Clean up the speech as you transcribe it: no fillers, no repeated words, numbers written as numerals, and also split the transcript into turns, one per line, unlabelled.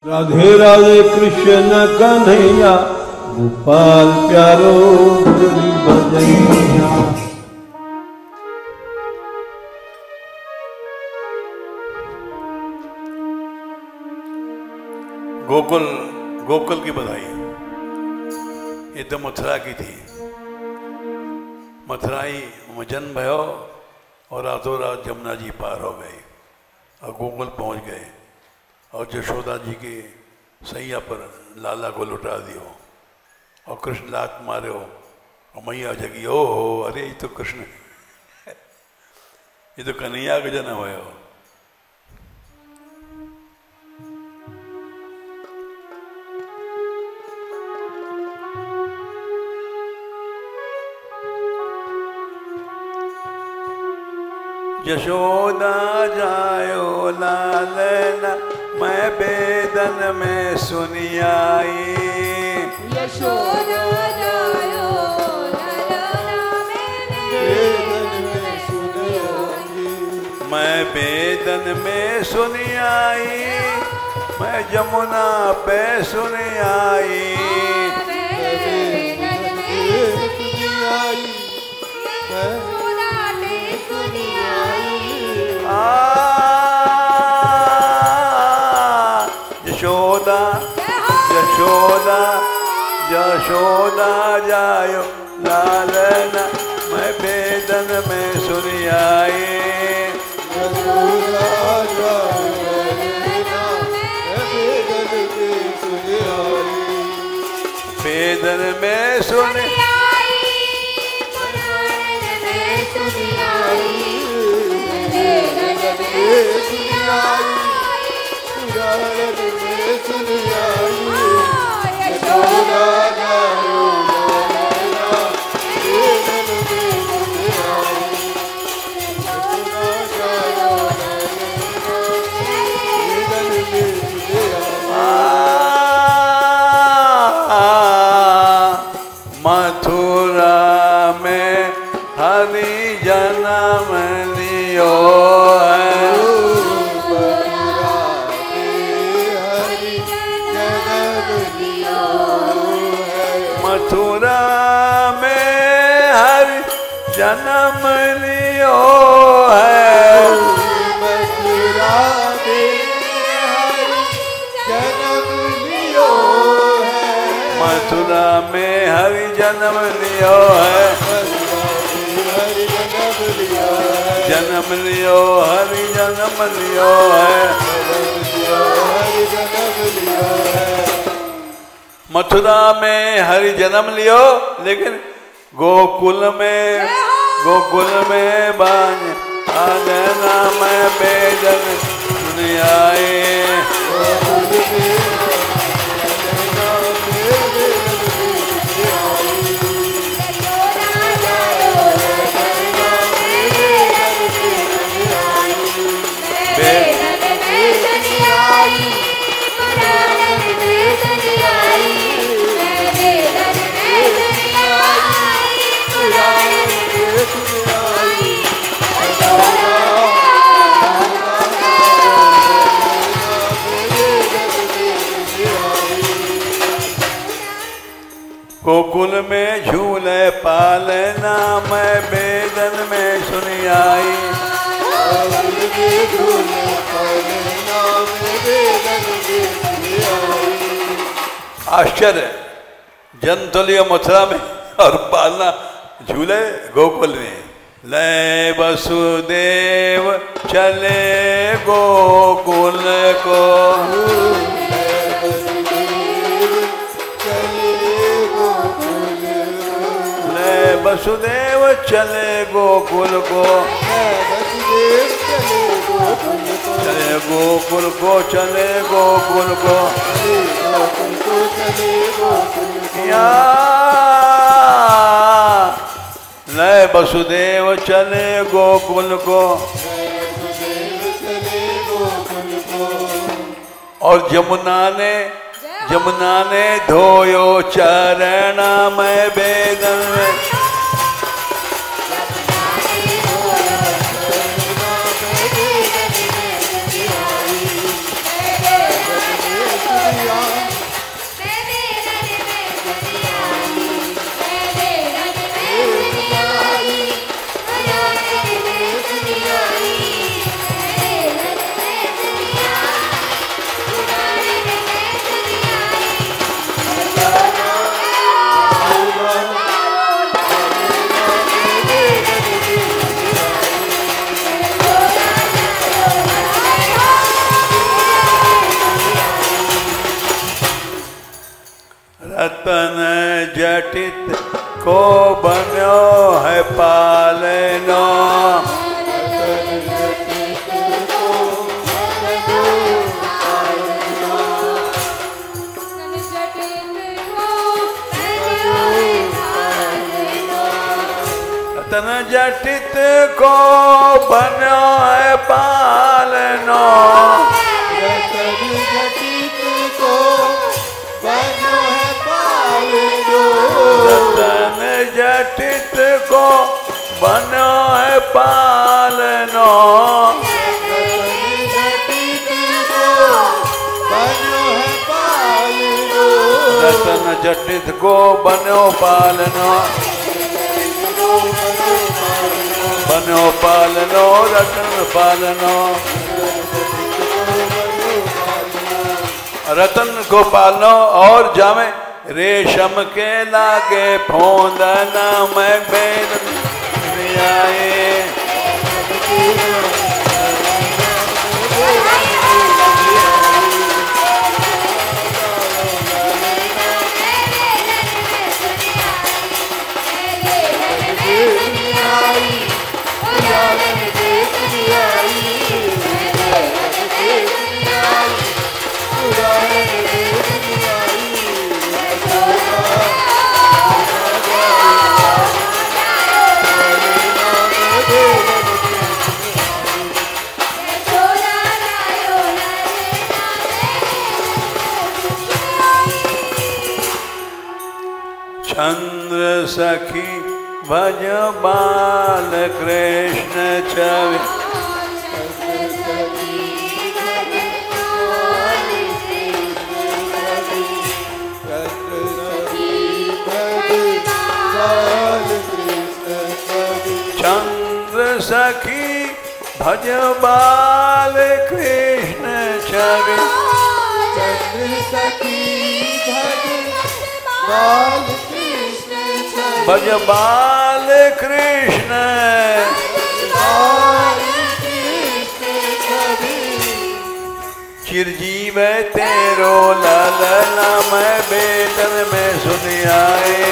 राधे राधे कृष्ण कन्हैया गोपाल प्यारो मुरली बजैया।
गोकुल गोकुल की बधाई। ये तो मथुरा की थी। मथुराई में जन्म भयो और रातों रात जमुना जी पार हो गए और गोकुल पहुंच गए और यशोदा जी के सैया पर लाला को लुटा दियो और कृष्ण लात मारे हो और मैया जगी ओ हो अरे ये तो कृष्ण ये तो कन्हैया का जन्म हुआ हो। यशोदा जायो लालना मैं बेदन में सुनी आई।
यशोदा जायो लालना बेदन में सुनी आई।
मैं बेदन में सुनी आई मैं जमुना पे सुनी आई। यशोदा यशोदा यशोदा जायो लालना मैं बेदन में सुनी आई। बेदन में सुनी मथुरा में हरि जन्म लियो है। मथुरा में हरि जन्म लियो है। मथुरा में हरि जन्म लियो है। जन्म लियो हरि जन्म लियो है। मथुरा में हरि जन्म लियो लेकिन गोकुल में बान आना मैं बेदन सुनी आए। गोकुल में झूले पालना मैं बेदन में सुनी आई। आश्चर्य जन्म तो लिया मथुरा में और पालना झूले गोकुल में। ले वसुदेव चले गोकुल को वसुदेव चले गोकुल को चले गोकुल को चले गोकुल को या नए वसुदेव चले गोकुल को। और जमुना ने धोयो चरण मैं बेदन में। रतन जटित को बन्यो है पालनो। रतन जटित को बन्यो है पालनो।
रतन जटित को बन्यो है पालनो।
रतन जटित को बन्यो है पालनो। रतन जटित को बन्यो पालनो। बन्यो पालनो रतन पालनो। रतन को पालनो और जामे रेशम के लागे फोंदना में बेन आए। चंद्र सखी भज बाल कृष्ण छवि। चंद्र सखी भज बाल कृष्ण छवि।
चंद्र सखी बाल
भज बाल कृष्ण। चिरजीव तेरो लालना मैं बेटन में सुन आए।